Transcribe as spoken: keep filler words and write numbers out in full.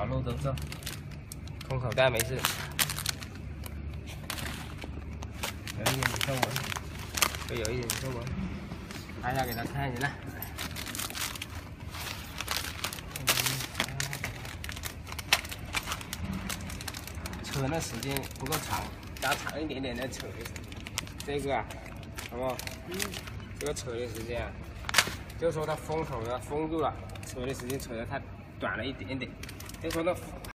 路都是空口袋没事， 有一点皱纹， 会有一点皱纹。拍下给他看一下。扯的时间不够长，加长一点点再扯一扯。这个啊，好不好？嗯。这个扯的时间啊，就说它封口呢封住了，扯的时间扯得太短了一点点。就说那